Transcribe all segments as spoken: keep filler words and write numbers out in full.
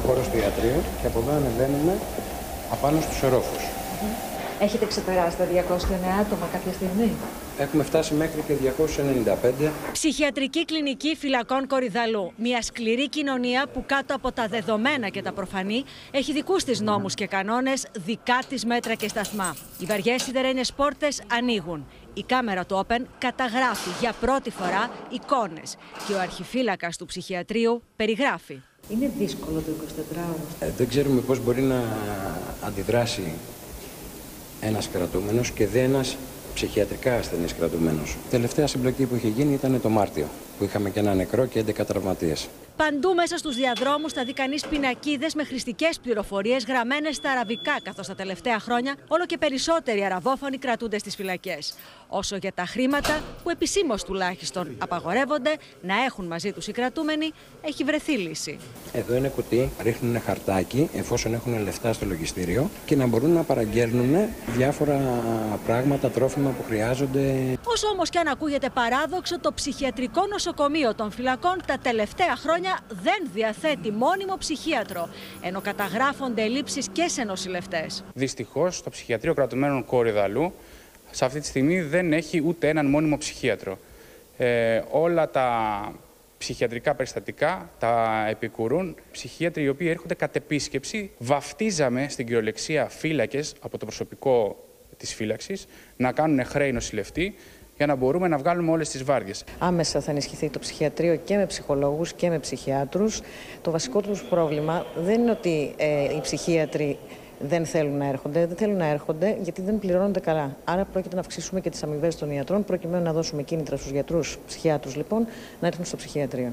χώρος του ιατρείου και από εδώ ανεβαίνουμε απάνω στους ορόφους. Έχετε ξεπεράσει τα διακόσια εννέα άτομα κάποια στιγμή? Έχουμε φτάσει μέχρι και διακόσια ενενήντα πέντε. Ψυχιατρική κλινική φυλακών Κορυδαλλού. Μια σκληρή κοινωνία που κάτω από τα δεδομένα και τα προφανή έχει δικούς της νόμους και κανόνες, δικά της μέτρα και σταθμά. Οι βαριές σιδερένιες πόρτες ανοίγουν. Η κάμερα του Open καταγράφει για πρώτη φορά εικόνες και ο αρχιφύλακας του ψυχιατρίου περιγράφει. Είναι δύσκολο το εικοσιτετράωρο. Ε, δεν ξέρουμε πώς μπορεί να αντιδράσει ένας κρατούμενος και δεν ένας ψυχιατρικά ασθενής κρατούμενος. Τελευταία συμπλοκή που είχε γίνει ήταν το Μάρτιο, που είχαμε και ένα νεκρό και έντεκα τραυματίες. Παντού μέσα στους διαδρόμους θα δει κανείς πινακίδες με χρηστικές πληροφορίες γραμμένες στα αραβικά, καθώς τα τελευταία χρόνια όλο και περισσότεροι αραβόφωνοι κρατούνται στις φυλακές. Όσο για τα χρήματα, που επισήμως τουλάχιστον απαγορεύονται να έχουν μαζί τους οι κρατούμενοι, έχει βρεθεί λύση. Εδώ είναι κουτί, ρίχνουν χαρτάκι εφόσον έχουν λεφτά στο λογιστήριο και να μπορούν να παραγγέλνουν διάφορα πράγματα, τρόφιμα που χρειάζονται. Όσο όμως και αν ακούγεται παράδοξο, το ψυχιατρικό νοσοκομείο των φυλακών τα τελευταία χρόνια δεν διαθέτει μόνιμο ψυχίατρο, ενώ καταγράφονται ελλείψεις και σε νοσηλευτές. Δυστυχώς, το ψυχιατρίο κρατουμένων Κορυδαλλού σε αυτή τη στιγμή δεν έχει ούτε έναν μόνιμο ψυχίατρο. Ε, όλα τα ψυχιατρικά περιστατικά τα επικουρούν ψυχίατροι οι οποίοι έρχονται κατ' επίσκεψη. Βαφτίζαμε στην κυριολεξία φύλακες από το προσωπικό της φύλαξης να κάνουν χρέη νοσηλευτή, για να μπορούμε να βγάλουμε όλες τις βάρδιες. Άμεσα θα ενισχυθεί το ψυχιατρίο και με ψυχολόγους και με ψυχιάτρους. Το βασικό τους πρόβλημα δεν είναι ότι ε, οι ψυχίατροι δεν θέλουν να έρχονται, δεν θέλουν να έρχονται γιατί δεν πληρώνονται καλά. Άρα πρόκειται να αυξήσουμε και τις αμοιβές των ιατρών, προκειμένου να δώσουμε κίνητρα στους γιατρούς, ψυχιάτρους λοιπόν, να έρθουν στο ψυχιατρίο.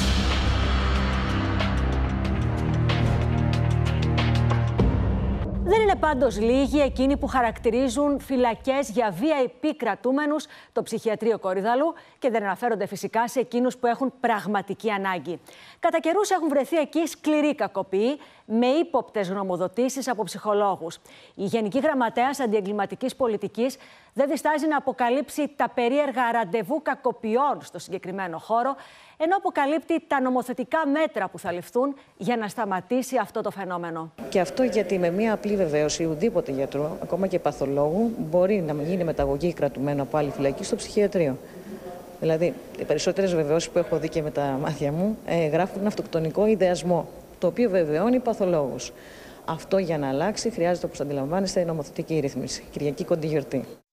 Δεν είναι πάντως λίγοι εκείνοι που χαρακτηρίζουν φυλακές για βι άι πι κρατούμενους το ψυχιατρίο Κορυδαλλού και δεν αναφέρονται φυσικά σε εκείνους που έχουν πραγματική ανάγκη. Κατά καιρούς έχουν βρεθεί εκεί σκληροί κακοποιοί με ύποπτες γνωμοδοτήσεις από ψυχολόγους. Η Γενική Γραμματέας Αντιεγκληματικής Πολιτικής δεν διστάζει να αποκαλύψει τα περίεργα ραντεβού κακοποιών στο συγκεκριμένο χώρο, ενώ αποκαλύπτει τα νομοθετικά μέτρα που θα ληφθούν για να σταματήσει αυτό το φαινόμενο. Και αυτό γιατί με μία απλή βεβαίωση ουδήποτε γιατρού, ακόμα και παθολόγου, μπορεί να γίνει μεταγωγή κρατουμένου από άλλη φυλακή στο ψυχιατρίο. Δηλαδή, οι περισσότερες βεβαιώσεις που έχω δει και με τα μάτια μου ε, γράφουν αυτοκτονικό ιδεασμό, το οποίο βεβαιώνει παθολόγους. Αυτό για να αλλάξει χρειάζεται, όπως αντιλαμβάνεστε, η νομοθετική ρύθμιση. Κυριακή κοντή γιορτή.